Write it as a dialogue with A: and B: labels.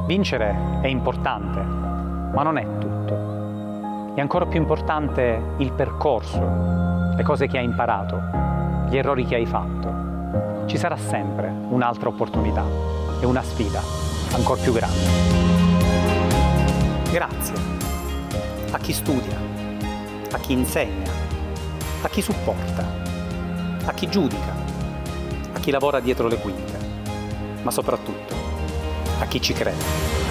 A: Vincere è importante, ma non è tutto. È ancora più importante il percorso, le cose che hai imparato, gli errori che hai fatto. Ci sarà sempre un'altra opportunità e una sfida ancora più grande. Grazie a chi studia, a chi insegna, a chi supporta, a chi giudica, a chi lavora dietro le quinte, ma soprattutto a chi ci crede.